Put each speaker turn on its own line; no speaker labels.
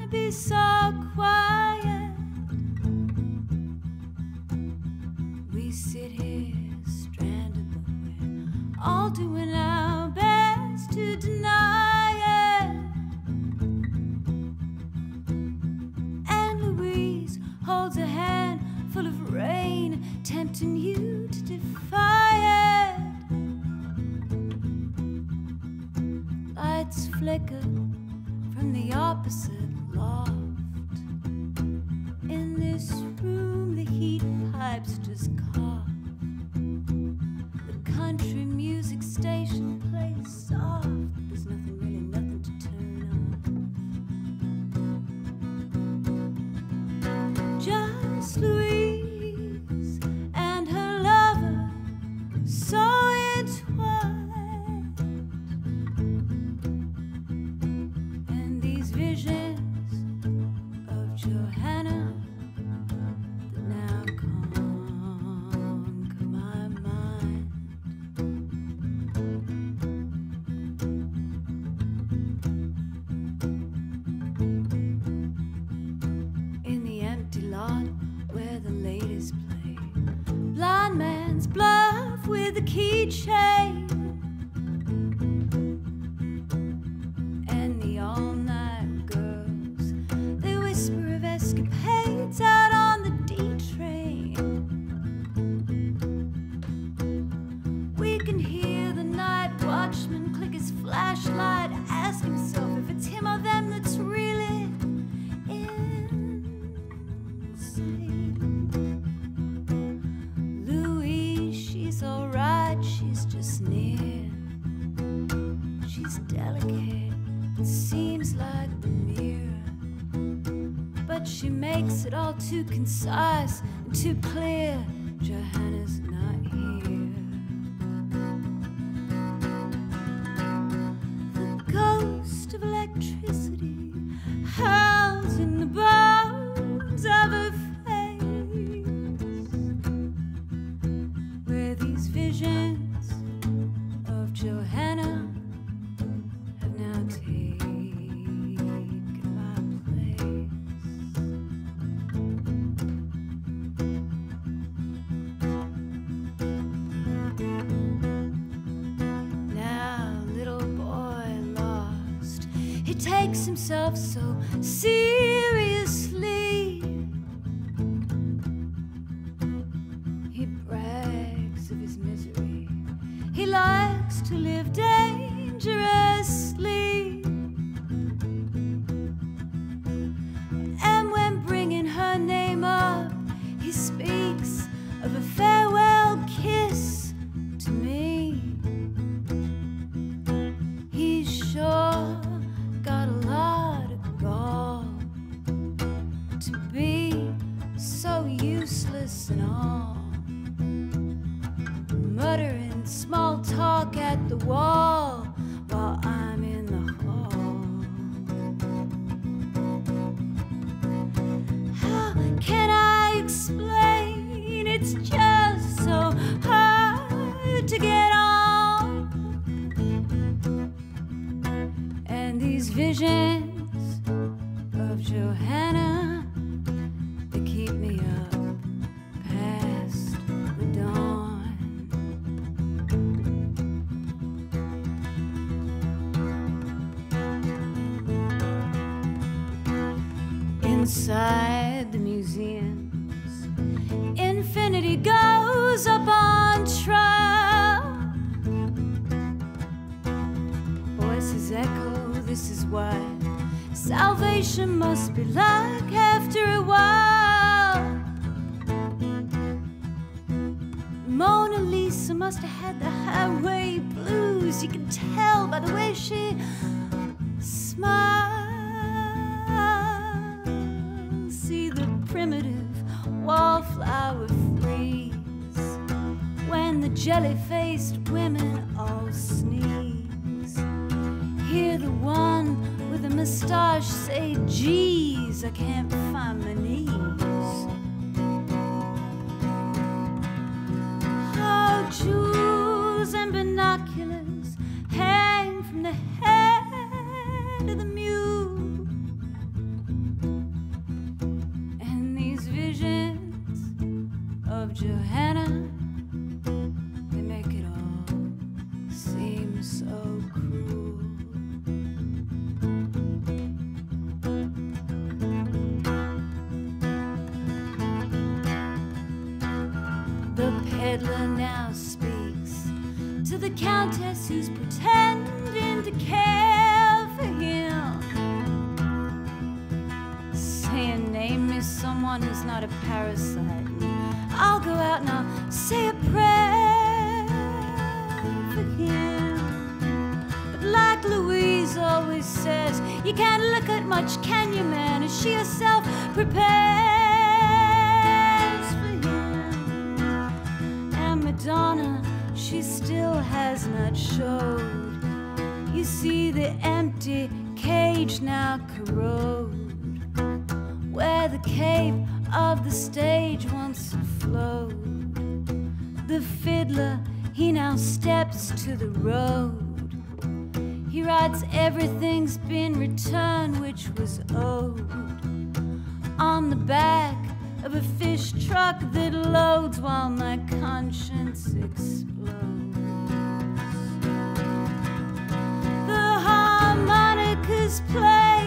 be so quiet. We sit here stranded, but we're all doing our best to deny it. And Louise holds a hand full of rain, tempting you to defy it. Lights flicker from the opposite loft. In this room the heat pipes just cough. The country music station plays soft. There's nothing, really nothing to turn on. Just Louise and her lover, so entwined. And these visions of Johanna that now conquer my mind. In the empty lot where the ladies play blind man's bluff with a keychain, and the all-night girls, they whisper of escapades out on the D train. We can hear the night watchman click his flashlight, ask himself if it's him or them that's really insane. Louise, she's alright, she's just near. She's delicate, it seems like the mirror, but she makes it all too concise and too clear. Johanna's not here. The ghost of electricity howls in the bones of her face, where these visions of Johanna have now taken my place. Now, little boy lost, he takes himself so seriously. He brags of his misery. He likes to live dangerously. And when bringing her name up, he speaks of a farewell kiss to me. He's sure got a lot of gall to be so useless and all, muttering small talk at the wall while I'm in the hall. How can I explain? It's just so hard to get on. And these visions of Johanna, they keep me up past the dawn. Inside the museums, infinity goes up on trial. Voices echo, this is what salvation must be like after a while. Mona Lisa must have had the highway blues. You can tell by the way she smiles. See the primitive wallflower freeze when the jelly-faced women all sneeze. Hear the one with a mustache say, geez, I can't find my knees. Oh, jewels and binoculars hang from the head of the mule. of Johanna, they make it all seem so cruel. The peddler now speaks to the countess who's pretending to care for him, saying, name me someone who's not a parasite, and I'll go out and I'll say a prayer for him. But like Louise always says, you can't look at much, can you, man, as she herself prepares for him. And Madonna, she still has not showed. You see the empty cage now corrode, where the cape of the stage once flowed. The fiddler, he now steps to the road. He writes everything's been returned which was owed on the back of a fish truck that loads while my conscience explodes. The harmonicas play